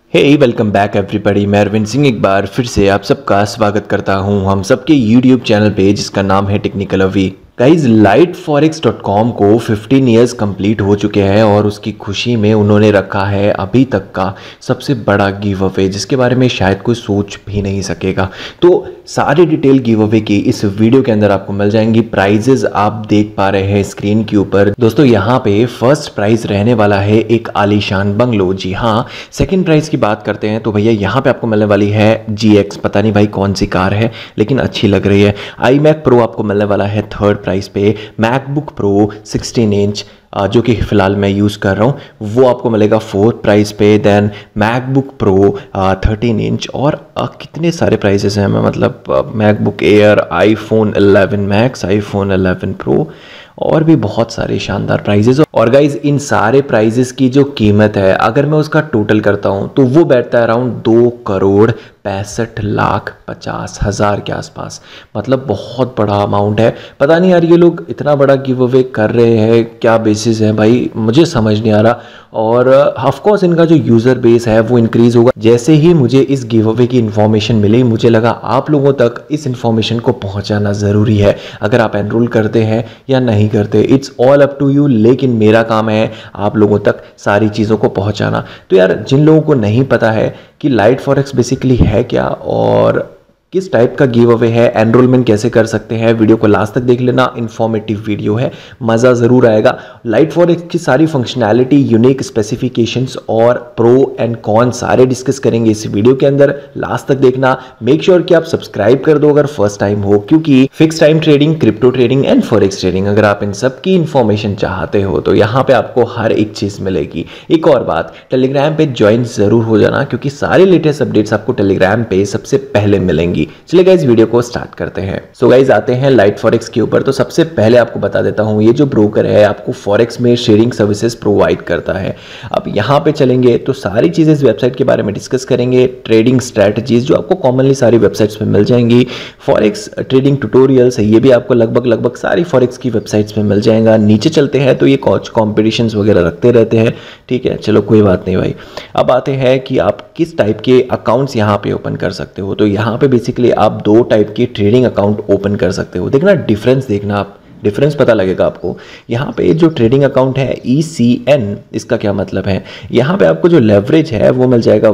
हे welcome back everybody. मैं अरविंद सिंह एक बार फिर से आप सबका स्वागत करता हूं हम सबके यूट्यूब चैनल पे जिसका नाम है टेक्निकल अवी। गाइज lightforex.com को 15 ईयर्स कंप्लीट हो चुके हैं और उसकी खुशी में उन्होंने रखा है अभी तक का सबसे बड़ा गिव अवे जिसके बारे में शायद कोई सोच भी नहीं सकेगा। तो सारी डिटेल गिव अवे की इस वीडियो के अंदर आपको मिल जाएंगी। प्राइजेस आप देख पा रहे हैं स्क्रीन के ऊपर। दोस्तों यहाँ पे फर्स्ट प्राइज रहने वाला है एक आलीशान बंगलो। जी हाँ, सेकंड प्राइज की बात करते हैं तो भैया यहाँ पे आपको मिलने वाली है GX, पता नहीं भाई कौन सी कार है लेकिन अच्छी लग रही है। iMac Pro आपको मिलने वाला है थर्ड प्राइस पे। मैकबुक प्रो 16 इंच जो कि फ़िलहाल मैं यूज़ कर रहा हूँ वो आपको मिलेगा फोर्थ प्राइस पे। देन मैकबुक प्रो 13 इंच और कितने सारे प्राइजेस हैं। मैं मतलब MacBook air, iPhone 11 max, iPhone 11 pro और भी बहुत सारे शानदार प्राइजेस। और गाइज इन सारे प्राइजेस की जो कीमत है अगर मैं उसका टोटल करता हूँ तो वो बैठता है अराउंड 2,65,50,000 के आसपास। मतलब बहुत बड़ा अमाउंट है। पता नहीं यार ये लोग इतना बड़ा गिव अवे कर रहे हैं क्या बेसिस है भाई, मुझे समझ नहीं आ रहा। और ऑफकोर्स इनका जो यूज़र बेस है वो इंक्रीज़ होगा। जैसे ही मुझे इस गिव अवे की इन्फॉर्मेशन मिली मुझे लगा आप लोगों तक इस इन्फॉर्मेशन को पहुंचाना ज़रूरी है। अगर आप एनरोल करते हैं या नहीं करते it's all up to you, लेकिन मेरा काम है आप लोगों तक सारी चीज़ों को पहुंचाना। तो यार जिन लोगों को नहीं पता है कि लाइट फॉरेक्स बेसिकली है क्या और किस टाइप का गिव अवे है, एनरोलमेंट कैसे कर सकते हैं, वीडियो को लास्ट तक देख लेना। इन्फॉर्मेटिव वीडियो है, मज़ा ज़रूर आएगा। लाइट फॉरेक्स की सारी फंक्शनैलिटी, यूनिक स्पेसिफिकेशंस और प्रो एंड कॉन सारे डिस्कस करेंगे इस वीडियो के अंदर। लास्ट तक देखना। मेक श्योर कि आप सब्सक्राइब कर दो अगर फर्स्ट टाइम हो, क्योंकि fix time trading, crypto trading and forex trading अगर आप इन सब की इन्फॉर्मेशन चाहते हो तो यहाँ पे आपको हर एक चीज़ मिलेगी। एक और बात, टेलीग्राम पे ज्वाइन ज़रूर हो जाना क्योंकि सारे लेटेस्ट अपडेट्स आपको टेलीग्राम पे सबसे पहले मिलेंगी। चलिए गाइस वीडियो को स्टार्ट करते हैं। सो गाइस आते हैं लाइट फॉरेक्स के ऊपर। तो सबसे पहले आपको बता देता हूं ये जो ब्रोकर है आपको फॉरेक्स में शेयरिंग सर्विसेज प्रोवाइड करता है। अब यहां पे चलेंगे तो सारी चीजें इस वेबसाइट के बारे में डिस्कस करेंगे। ट्रेडिंग स्ट्रेटजीज जो आपको कॉमनली सारी वेबसाइट्स पे मिल जाएंगी। फॉरेक्स ट्रेडिंग ट्यूटोरियल्स है ये भी आपको लगभग सारी फॉरेक्स की वेबसाइट्स पे मिल जाएगा। नीचे चलते हैं तो ये कॉम्पिटिशन्स वगैरह रखते रहते हैं, ठीक है, चलो कोई बात नहीं भाई। अब आते हैं कि आप किस टाइप के अकाउंट्स यहाँ पे ओपन कर सकते हो। तो यहाँ पे बेसिकली आप दो टाइप के ट्रेडिंग अकाउंट ओपन कर सकते हो। देखना डिफरेंस, देखना आप डिफरेंस पता लगेगा आपको। यहाँ पे जो ट्रेडिंग अकाउंट है ECN, इसका क्या मतलब है, यहाँ पे आपको जो लेवरेज है वो मिल जाएगा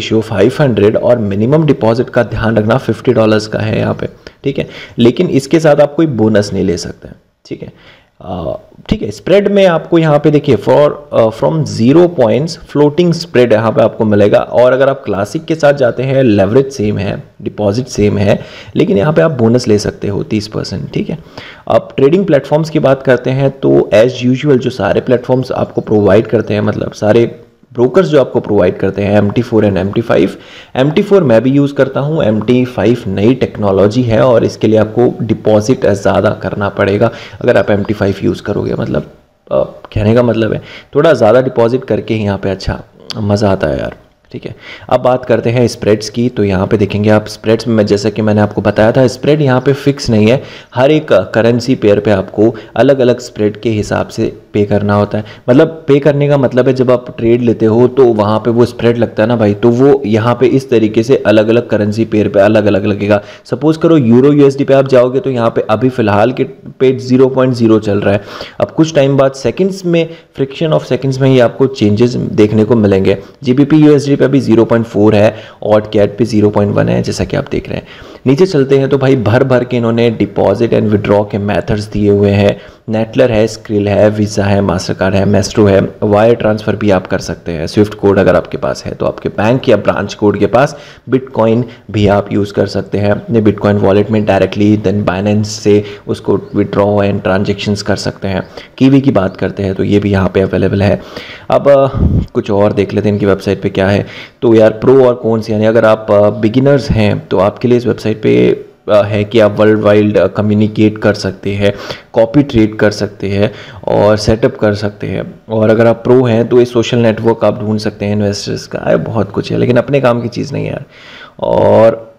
1:500 और मिनिमम डिपॉजिट का ध्यान रखना $50 का है यहाँ पे, ठीक है। लेकिन इसके साथ आप कोई बोनस नहीं ले सकते, ठीक है। ठीक है, स्प्रेड में आपको यहाँ पे देखिए फ्रॉम 0 पॉइंट्स फ्लोटिंग स्प्रेड यहाँ पे आपको मिलेगा। और अगर आप क्लासिक के साथ जाते हैं लेवरेज सेम है, डिपॉजिट सेम है, लेकिन यहाँ पे आप बोनस ले सकते हो 30%, ठीक है। अब ट्रेडिंग प्लेटफॉर्म्स की बात करते हैं तो एज यूजुअल जो सारे प्लेटफॉर्म्स आपको प्रोवाइड करते हैं, मतलब सारे ब्रोकर्स जो आपको प्रोवाइड करते हैं MT4 एंड MT5। MT4 मैं भी यूज़ करता हूँ, MT5 नई टेक्नोलॉजी है और इसके लिए आपको डिपॉजिट ज़्यादा करना पड़ेगा अगर आप MT5 यूज़ करोगे। मतलब कहने का मतलब है थोड़ा ज़्यादा डिपॉजिट करके ही यहाँ पे अच्छा मज़ा आता है यार, ठीक है। अब बात करते हैं स्प्रेड्स की। तो यहाँ पे देखेंगे आप स्प्रेड्स में, जैसा कि मैंने आपको बताया था, स्प्रेड यहाँ पे फिक्स नहीं है। हर एक करेंसी पेयर पे आपको अलग अलग स्प्रेड के हिसाब से पे करना होता है। मतलब पे करने का मतलब है जब आप ट्रेड लेते हो तो वहाँ पे वो स्प्रेड लगता है ना भाई, तो वो यहाँ पे इस तरीके से अलग अलग करेंसी पेयर पे अलग अलग लगेगा। सपोज करो यूरो USD पे आप जाओगे तो यहाँ पे अभी फिलहाल के पे 0.0 चल रहा है। अब कुछ टाइम बाद सेकंड्स में, फ्रिक्शन ऑफ सेकंड्स में ही आपको चेंजेस देखने को मिलेंगे। GBP USD पे अभी 0.4 है, ऑड कैट पे 0.1 है, जैसा कि आप देख रहे हैं। नीचे चलते हैं तो भाई भर के इन्होंने डिपॉजिट एंड विड्रॉ के मेथड्स दिए हुए हैं। नेटलर है, स्क्रिल है, वीज़ा है, मास्टर कार्ड है, मेस्ट्रो है। वायर ट्रांसफ़र भी आप कर सकते हैं, स्विफ्ट कोड अगर आपके पास है तो आपके बैंक या ब्रांच कोड के पास। बिटकॉइन भी आप यूज़ कर सकते हैं अपने बिटकॉइन वॉलेट में डायरेक्टली, देन बाइनेंस से उसको विड्रॉ एंड ट्रांजेक्शन्स कर सकते हैं। कीवी की बात करते हैं तो ये भी यहाँ पे अवेलेबल है। अब कुछ और देख लेते हैं इनकी वेबसाइट पे क्या है। तो यार प्रो और कौन सी, यानी अगर आप बिगिनर्स हैं तो आपके लिए इस वेबसाइट पे है कि आप वर्ल्ड वाइड कम्युनिकेट कर सकते हैं, कॉपी ट्रेड कर सकते हैं और सेटअप कर सकते हैं। और अगर आप प्रो हैं तो ये सोशल नेटवर्क आप ढूंढ सकते हैं इन्वेस्टर्स का, बहुत कुछ है लेकिन अपने काम की चीज़ नहीं है यार। और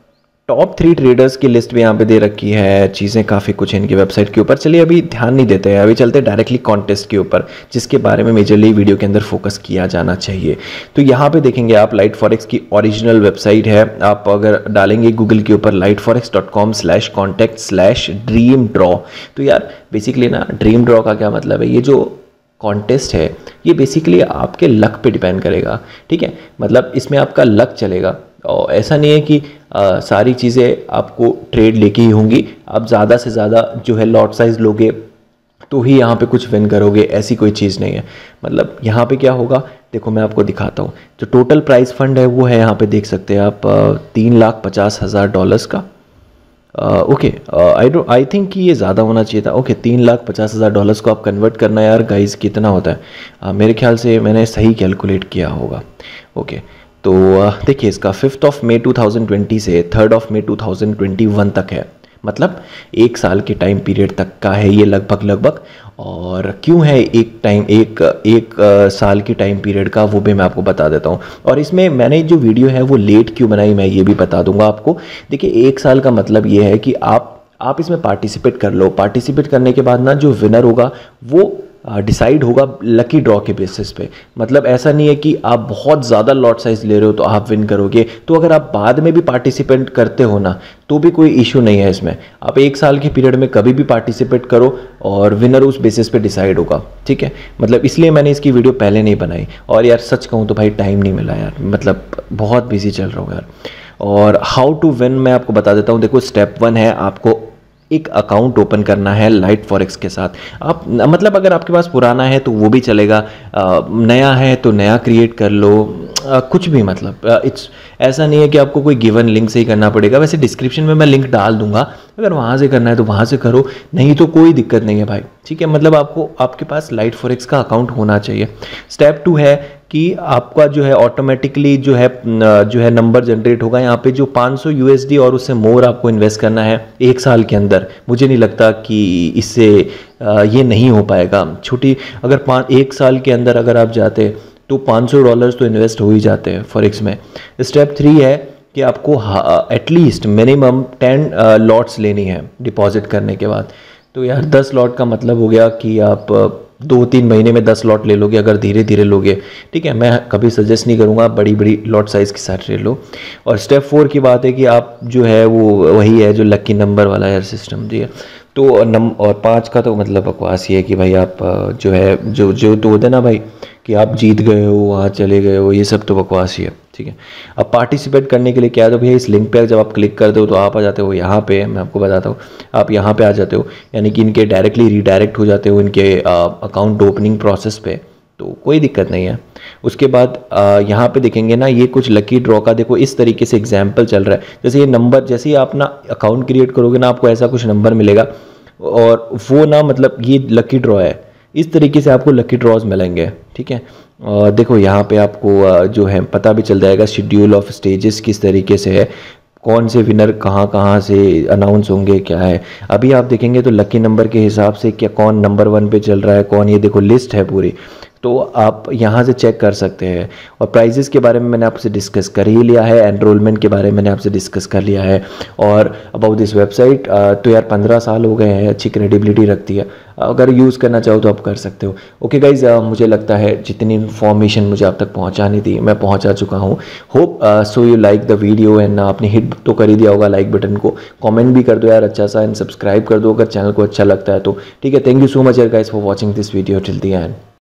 टॉप 3 ट्रेडर्स की लिस्ट भी यहाँ पे दे रखी है, चीज़ें काफ़ी कुछ है इनकी वेबसाइट के ऊपर। चलिए अभी ध्यान नहीं देते हैं, अभी चलते हैं डायरेक्टली कॉन्टेस्ट के ऊपर, जिसके बारे में मेजरली वीडियो के अंदर फोकस किया जाना चाहिए। तो यहाँ पे देखेंगे आप लाइट फॉरेक्स की ओरिजिनल वेबसाइट है। आप अगर डालेंगे गूगल के ऊपर lightforex.com/contact/dream draw, तो यार बेसिकली ना ड्रीम ड्रॉ का क्या मतलब है, ये जो कॉन्टेस्ट है ये बेसिकली आपके लक पे डिपेंड करेगा, ठीक है। मतलब इसमें आपका लक चलेगा और ऐसा नहीं है कि सारी चीज़ें आपको ट्रेड लेके ही होंगी। आप ज़्यादा से ज़्यादा जो है लॉट साइज लोगे तो ही यहाँ पे कुछ विन करोगे, ऐसी कोई चीज़ नहीं है। मतलब यहाँ पे क्या होगा, देखो मैं आपको दिखाता हूँ। जो टोटल प्राइस फंड है वो है, यहाँ पे देख सकते हैं आप, $3,50,000 का। ओके, आई थिंक कि ये ज़्यादा होना चाहिए था। ओके, $3,50,000 को आप कन्वर्ट करना यार गाइस कितना होता है, मेरे ख्याल से मैंने सही कैलकुलेट किया होगा। ओके, तो देखिए इसका 5 मई 2020 से 3 मई 2021 तक है, मतलब 1 साल के टाइम पीरियड तक का है ये लगभग। और क्यों है एक साल की टाइम पीरियड का, वो भी मैं आपको बता देता हूँ। और इसमें मैंने जो वीडियो है वो लेट क्यों बनाई, मैं ये भी बता दूंगा आपको। देखिए 1 साल का मतलब ये है कि आप इसमें पार्टिसिपेट कर लो। पार्टिसिपेट करने के बाद ना जो विनर होगा वो डिसाइड होगा लकी ड्रॉ के बेसिस पे। मतलब ऐसा नहीं है कि आप बहुत ज़्यादा लॉट साइज ले रहे हो तो आप विन करोगे। तो अगर आप बाद में भी पार्टिसिपेट करते हो ना तो भी कोई इशू नहीं है इसमें। आप 1 साल के पीरियड में कभी भी पार्टिसिपेट करो और विनर उस बेसिस पे डिसाइड होगा, ठीक है। मतलब इसलिए मैंने इसकी वीडियो पहले नहीं बनाई। और यार सच कहूँ तो भाई टाइम नहीं मिला यार, मतलब बहुत बिजी चल रहा हूँ यार। और हाउ टू विन मैं आपको बता देता हूँ। देखो स्टेप 1 है, आपको एक अकाउंट ओपन करना है लाइट फॉरेक्स के साथ। आप मतलब अगर आपके पास पुराना है तो वो भी चलेगा, नया है तो नया क्रिएट कर लो, कुछ भी। मतलब इट्स ऐसा नहीं है कि आपको कोई गिवन लिंक से ही करना पड़ेगा। वैसे डिस्क्रिप्शन में मैं लिंक डाल दूंगा, अगर वहाँ से करना है तो वहाँ से करो, नहीं तो कोई दिक्कत नहीं है भाई, ठीक है। मतलब आपके पास लाइट फॉरेक्स का अकाउंट होना चाहिए। स्टेप 2 है कि आपका जो है ऑटोमेटिकली जो है नंबर जनरेट होगा। यहाँ पे जो 500 USD और उससे मोर आपको इन्वेस्ट करना है 1 साल के अंदर। मुझे नहीं लगता कि इससे ये नहीं हो पाएगा। छोटी अगर 1 साल के अंदर अगर आप जाते तो $500 तो इन्वेस्ट हो ही जाते हैं फॉरेक्स में। स्टेप 3 है कि आपको एटलीस्ट मिनिमम 10 लॉट्स लेनी है डिपॉजिट करने के बाद। तो यार 10 लॉट का मतलब हो गया कि आप 2-3 महीने में 10 लॉट ले लोगे अगर धीरे धीरे लोगे, ठीक है। मैं कभी सजेस्ट नहीं करूँगा बड़ी बड़ी लॉट साइज़ के साथ ले लो। और स्टेप 4 की बात है कि आप जो है वो वही है जो लकी नंबर वाला यार सिस्टम जी है। तो और 5 का तो मतलब बकवास ही है कि भाई आप जो है जो तो होता है ना भाई कि आप जीत गए हो, वहाँ चले गए हो, ये सब तो बकवास ही है, ठीक है। अब पार्टिसिपेट करने के लिए क्या है, तो भैया इस लिंक पे जब आप क्लिक करते हो तो आप आ जाते हो यहाँ पे। मैं आपको बताता हूँ, आप यहाँ पे आ जाते हो, यानी कि इनके डायरेक्टली रीडायरेक्ट हो जाते हो इनके अकाउंट ओपनिंग प्रोसेस पे, तो कोई दिक्कत नहीं है। उसके बाद यहाँ पे देखेंगे ना, ये कुछ लकी ड्रॉ का देखो इस तरीके से एग्जाम्पल चल रहा है। जैसे ये नंबर, जैसे ही आप ना अकाउंट क्रिएट करोगे ना, आपको ऐसा कुछ नंबर मिलेगा और वो ना मतलब ये लकी ड्रॉ है। इस तरीके से आपको लकी ड्रॉज मिलेंगे, ठीक है। देखो यहाँ पे आपको जो है पता भी चल जाएगा शेड्यूल ऑफ स्टेजेस किस तरीके से है, कौन से विनर कहाँ कहाँ से अनाउंस होंगे, क्या है। अभी आप देखेंगे तो लकी नंबर के हिसाब से क्या कौन नंबर 1 पे चल रहा है, कौन, ये देखो लिस्ट है पूरी, तो आप यहाँ से चेक कर सकते हैं। और प्राइजेस के बारे में मैंने आपसे डिस्कस कर ही लिया है, एनरोलमेंट के बारे में मैंने आपसे डिस्कस कर लिया है। और अबाउट दिस वेबसाइट तो यार 15 साल हो गए हैं, अच्छी क्रेडिबिलिटी रखती है, अगर यूज़ करना चाहो तो आप कर सकते हो। ओके गाइज, मुझे लगता है जितनी इन्फॉर्मेशन मुझे आप तक पहुँचानी थी मैं पहुँचा चुका हूँ। Hope so you like the video and आपने हिट तो कर ही दिया होगा लाइक बटन को, कमेंट भी कर दो यार अच्छा सा, एंड सब्सक्राइब कर दो अगर चैनल को अच्छा लगता है तो, ठीक है। थैंक यू सो मच यार guys for watching this video till the and.